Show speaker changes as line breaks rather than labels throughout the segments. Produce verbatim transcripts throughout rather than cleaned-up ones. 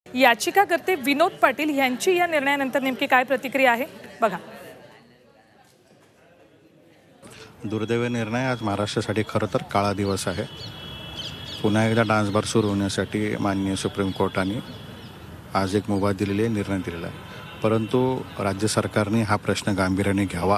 याचिकाकर्ते विनोद पाटील यांची या निर्णयानंतर नेमकी काय प्रतिक्रिया आहे बघा।
दुर्दैवी निर्णय आज महाराष्ट्रासाठी खरं तर काळा दिवस आहे। पुन्हा एकदा डान्स बार सुरू होण्यासाठी माननीय सुप्रीम कोर्टाने आज एक मुभा दिलेली आहे, निर्णय दिलेला आहे। परंतु राज्य सरकारने हा प्रश्न गांभीर्याने घ्यावा।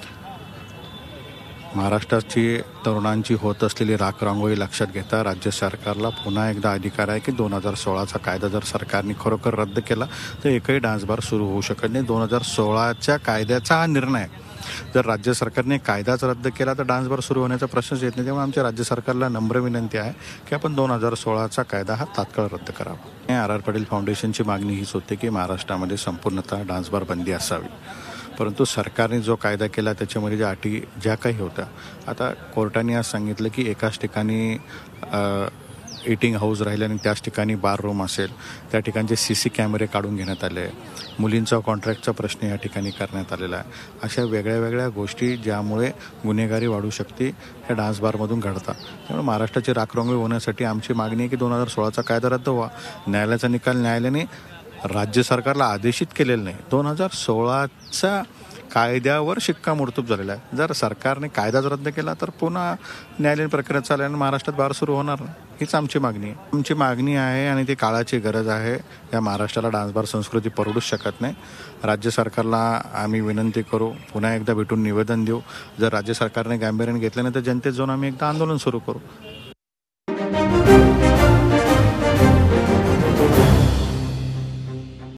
महाराष्ट्राची तरुणांची होत असलेली राखरांगोळी लक्षात घेता राज्य सरकारला पुन्हा एकदा अधिकार आहे की दोन हजार सोळाचा कायदा जर सरकारने खरोखर रद्द केला तर एकही डान्स बार सुरू होऊ शकत नाही। दोन हजार सोळाच्या कायद्याचा हा निर्णय, जर राज्य सरकारने कायदाच रद्द केला तर डान्स बार सुरू होण्याचा प्रश्नच येत नाही। त्यामुळे आमच्या राज्य सरकारला नम्र विनंती आहे की आपण दोन हजार सोळाचा कायदा हा तात्काळ रद्द करावा। आर आर पाटील फाउंडेशनची मागणी हीच होती की महाराष्ट्रामध्ये संपूर्णतः डान्स बार बंदी असावी। परंतु सरकारने जो कायदा केला त्याच्यामध्ये ज्या अटी ज्या काही होत्या, आता कोर्टाने आज सांगितलं की एकाच ठिकाणी एटिंग हाऊस राहिले आणि त्याच ठिकाणी बार रूम असेल, त्या ठिकाणचे सी सी कॅमेरे काढून घेण्यात आले, मुलींचा कॉन्ट्रॅक्टचा प्रश्न या ठिकाणी करण्यात आलेला आहे। अशा वेगळ्या वेगळ्या गोष्टी ज्यामुळे गुन्हेगारी वाढू शकते ह्या डान्स बारमधून घडतात। त्यामुळे महाराष्ट्राची राखरंगोळी होण्यासाठी आमची मागणी आहे की दोन हजार सोळाचा कायदा रद्द व्हा। न्यायालयाचा निकाल न्यायालयाने राज्य सरकारला आदेशित केलेलं नाही, दोन हजार सोळाच्या कायद्यावर शिक्कामोर्तब झालेला आहे। जर सरकारने कायदाच रद्द केला तर पुन्हा न्यायालयीन प्रक्रिया चालल्याने महाराष्ट्रात बार सुरू होणार नाही, हीच आमची मागणी आहे। आमची मागणी आहे आणि ती काळाची गरज आहे। या महाराष्ट्राला डान्स बार संस्कृती परवडूच शकत नाही। राज्य सरकारला आम्ही विनंती करू, पुन्हा एकदा भेटून निवेदन देऊ। जर राज्य सरकारने गांभीर्याने घेतलं नाही तर जनतेत जाऊन आम्ही एकदा आंदोलन सुरू करू।